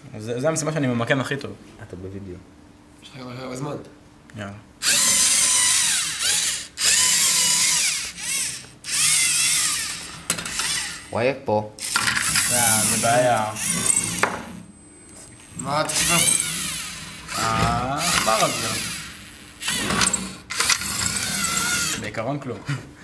זה המשימה שאני ממקם הכי טוב. אתה בווידאו. יש לך גם הרבה זמן. יאללה. וואי, פה. זה בעיה. מה אתה חושב פה? העכבר הזה. בעיקרון כלום.